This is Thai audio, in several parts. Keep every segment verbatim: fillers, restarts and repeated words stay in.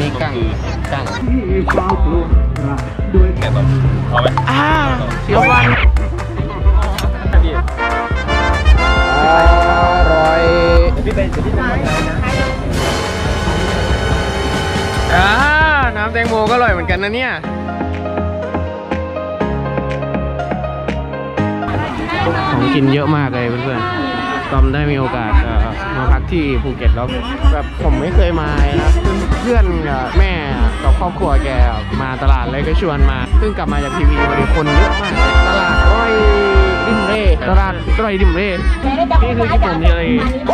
นี้กั้งกั้งแกะแบบเอาไหมอ่าเสียวฟันอร่อยพี่เป็นพี่ทำอะไรนะอ่าน้ำแตงโมก็อร่อยเหมือนกันนะเนี่ยของกินเยอะมากเลยเพื่อนๆตอมได้มีโอกาสมาพักที่ภูเก็ตแล้วแบบผมไม่เคยมานะเพื่อนแม่กับครอบครัวแกมาตลาดเลยก็ชวนมาเพิ่งกลับมาจากทีวีวันนี้คนเยอะมากตลาดร้อยริมเร่ตลาดร้อยริมเร่นี่คือญี่ปุ่นเลย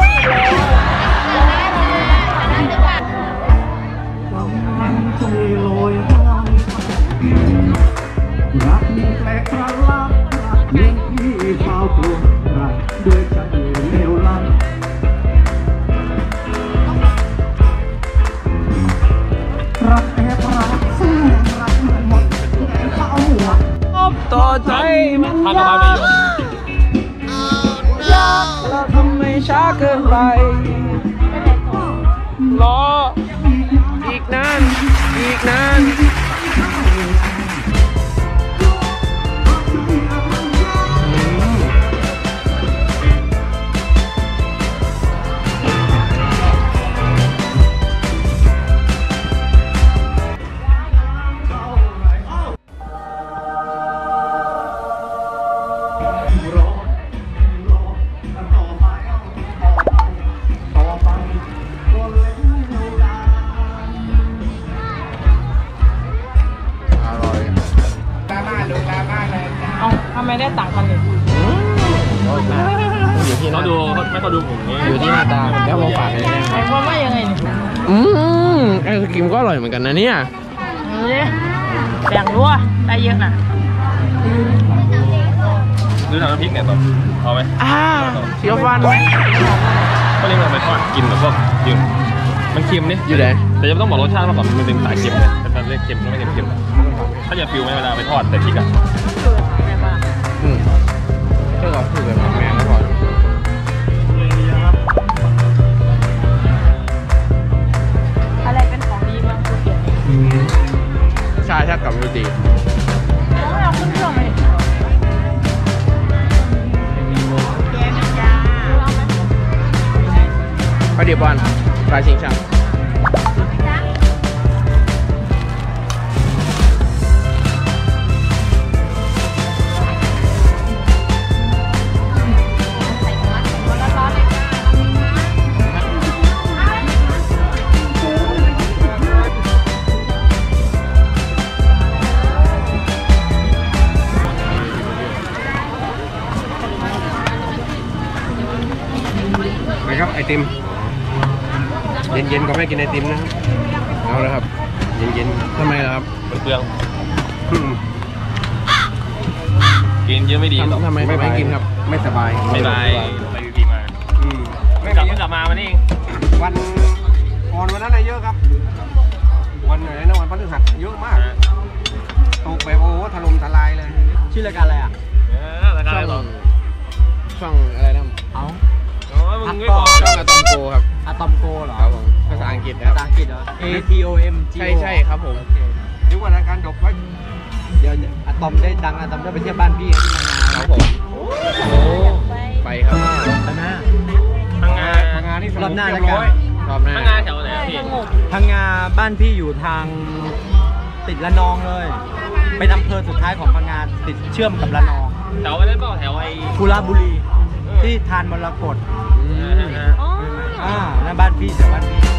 รักมีแปลกประหลาดเลี้ยงที่เฝ้ากลัวรักด้วยใจเลวล้ำรักแอบรักแสงรักเหมือนหมดเข้าหัวต่อใจมันยากยากแล้วทำไมช้าเกินไปรออีกนานอีกนานไม่ได้ต่างกันเลยอยู่ที่เขาดูไม่เขาดูผมนี่อยู่ที่หน้าตาแล้วมองปากเลยหมายความว่ายังไงเนี่ยอืมไอศกรีมก็อร่อยเหมือนกันนะเนี่ยแบ่งรั้วได้เยอะนะดูทางน้ำพริกเนี่ยต่อเอาไหมอ่าเสียวฟันก็เรียกว่าไปทอดกินแบบพวกยืมมันเค็มนี่อยู่ไหนแต่จะต้องบอกรสชาติมาก่อนมันเป็นสายเค็มเนี่ยแต่เรียกเค็มไม่เค็มเค็มถ้าจะฟิวไม่เวลาไปทอดแต่พริกอ่ะอืมเจ้าก็คือแบบแมงก็พออะไรเป็นของดีบ้างภูเก็ตใช่ถ้ากับมิวตีเราขึ้นเครื่องไหมพอดีบอลปลาชิงช่างไอติมเย็นๆก็ไม่กินไอติมนะครับเอาเลยครับเย็นๆทำไมล่ะครับเปลืองกินเยอะไม่ดีทำไมไม่กินครับไม่สบายไม่ได้ไปวีพีมาไม่กลับกลับมาวันนี้เองวันก่อนวันนั้นเยอะครับวันไหนนะวันพฤหัสเยอะมากตกแบบโอ้ถล่มทลายเลยชื่อรายการอะไรอ่ะรายการอะไรหรอช่องอะไรนะเอามึงไม่บอกช่องอะตอมโกครับอะตอมโกเหรอครับผมภาษาอังกฤษภาษาอังกฤษเหรอ A T O M G ใช่ใช่ครับผมนึกว่ารายการจบไว้เดี๋ยวอะตอมได้ดังอะตอมได้ไปเที่ยวบ้านพี่ที่พังงาครับผมโอ้ไปครับไปนะพังงาพังงาที่รอบหน้าแล้วกันรอบหน้าพังงาแถวไหนพี่พังงาบ้านพี่อยู่ทางติดระนองเลยไปอำเภอสุดท้ายของพังงาติดเชื่อมกับระนองแถวนั้นเปล่าแถวไอ้กุลาบุรีที่ทานมรกตอ่านั่นบ้านพี่แต่บ้านพี่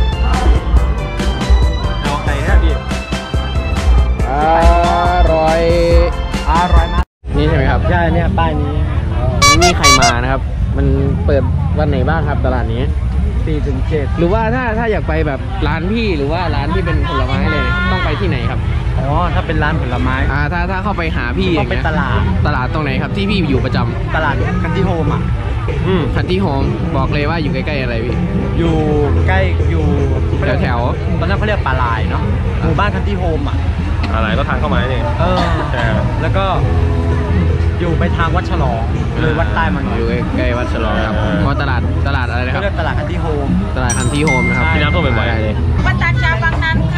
เอาใครเนี่ยพี่อร่อยอร่อยมากนี่ใช่ไหมครับใช่เนี่ยป้ายนี้นี่ใครมานะครับมันเปิดวันไหนบ้างครับตลาดนี้สี่ถึงเจ็ดหรือว่าถ้าถ้าอยากไปแบบร้านพี่หรือว่าร้านที่เป็นผลไม้เลยต้องไปที่ไหนครับอ๋อถ้าเป็นร้านผลไม้อ่าถ้าถ้าเข้าไปหาพี่ต้องเป็นตลาดตลาดตรงไหนครับที่พี่อยู่ประจำตลาดคันที่โฮมอ่ะอืมคันที่โฮมบอกเลยว่าอยู่ใกล้ๆอะไรพี่อยู่ใกล้อยู่แถวแถวตอนนั้นเขาเรียกปลาลายเนาะหมู่บ้านคันที่โฮมอ่ะอะไรก็ทางเข้ามาเนี่ยเออแล้วก็อยู่ไปทางวัดฉลองเลยวัดใต้มันอยู่ใกล้วัดฉลองครับเพราะตลาดตลาดอะไรนะครับเรียกตลาดคันที่โฮมตลาดคันที่โฮมนะครับที่น้ำท่วมบ่อยๆเลยวัดตาจาบางนั้น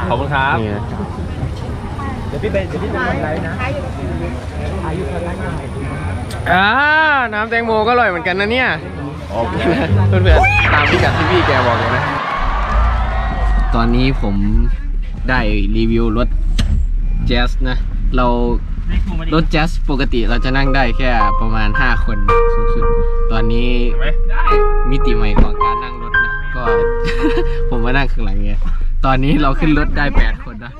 ขอบคุณครับนี่นะเดี๋ยวพี่ไปเดี๋ยวพี่ไปกดไลค์นะขายอยู่คนละหน่อยอ่าน้ำแตงโมก็อร่อยเหมือนกันนะเนี่ยเพื่อนๆตามพิกัดที่พี่แกบอกเลยนะตอนนี้ผมได้รีวิวรถแจ๊สนะเรารถแจ๊สปกติเราจะนั่งได้แค่ประมาณห้าคนสูงสุดตอนนี้มิติใหม่ของการนั่งรถนะก็ ผมมานั่งข้างหลังไงตอนนี้เราขึ้นรถได้แปดคนนะ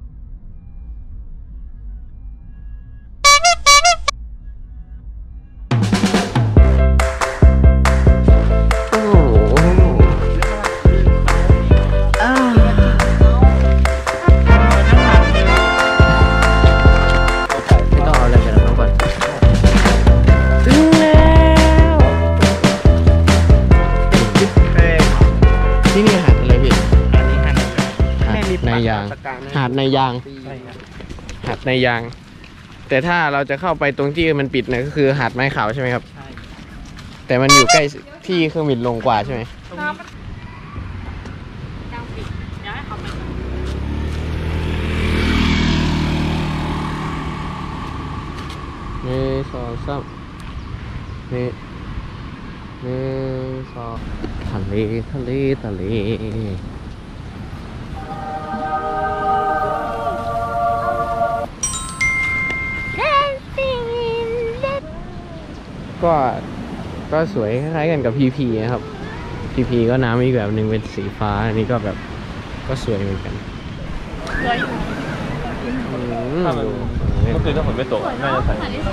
หาดในยางหาดในยางแต่ถ้าเราจะเข้าไปตรงที่มันปิดนะก็คือหาดไม้ขาวใช่ไหมครับแต่มันอยู่ใกล้ที่เครื่องบินลงกว่าใช่ไหมนี่สองสามนี่นี่สองทะเลทะเลทะเลก็ก็สวยคล้ายๆกันกับพีพีนะครับพีพีก็น้ำอีกแบบหนึ่งเป็นสีฟ้าอันนี้ก็แบบก็สวยเหมือนกันสวยถ้ามันเมื่อคืนถ้าฝนไม่ตกน่าจะใส่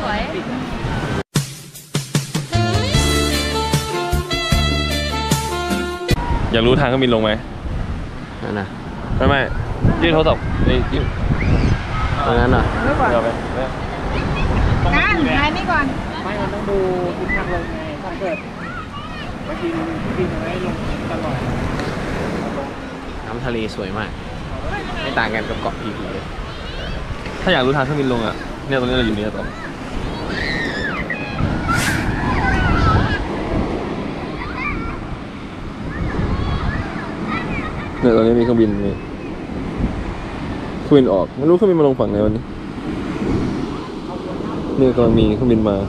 อยากรู้ทางก็มีลงไหมนั่นนะไม่ไม่ยื่นโทรศัพท์ไอ้ยื่นตรงนั้นเหรอเดี๋ยวไปนั่นนายนี่ก่อนไม่มันต้องดูทิศทางลงไงถ้าเกิดบางทีบินไว้ลงตลอดน้ำทะเลสวยมากไม่ต่างกันกับเกาะพีพีเลยถ้าอยากรู้ทางเครื่องบินลงอ่ะเนี่ยตรงนี้เราอยู่นี่ต่อเนี่ยตอนนี้มีเครื่องบินนี่เครื่องบินออกไม่รู้เครื่องบินมาลงฝั่งไหนวันนี้นี่กำลังมีเครื่องบินมา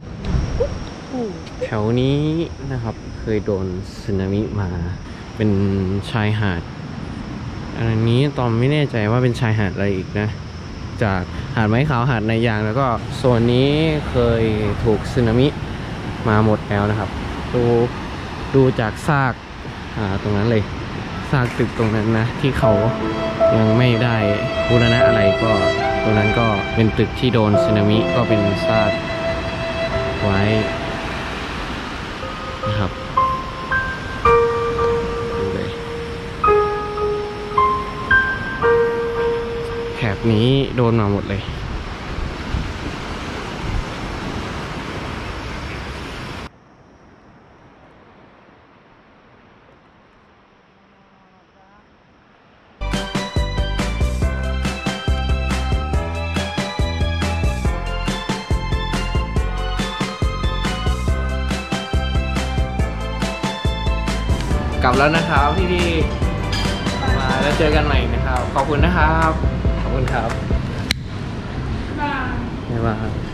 แถวนี้นะครับเคยโดนสึนามิมาเป็นชายหาดอันนี้ตอนไม่แน่ใจว่าเป็นชายหาดอะไรอีกนะจากหาดไม้ขาวหาดในยางแล้วก็โซนนี้เคยถูกสึนามิมาหมดแล้วนะครับดูดูจากซากตรงนั้นเลยซากตึกตรงนั้นนะที่เขายังไม่ได้บูรณะอะไรก็ตรงนั้นก็เป็นตึกที่โดนสึนามิก็เป็นซากไว้นะครับแถบนี้โดนมาหมดเลยกลับแล้วนะครับพี่พี่มาแล้วเจอกันใหม่นะครับขอบคุณนะครับขอบคุณครับบ๊ายบาย